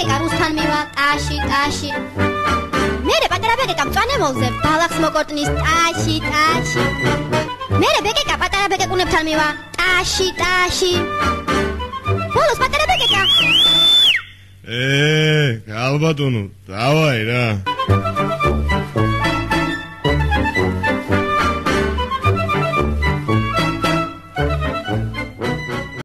ბეგეკა რუსთან მივა, ტაში, ტაში. მერე პატარა ბეგეკა მწვანე მოლზე ბალახს მოკორტნის, ტაში, ტაში. მერე ბეგეკა პატარა ბეგეკუნებთან მივა, ტაში, ტაში. ბოლოს პატარა ბეგეკა ალბათონო, დავაი რა.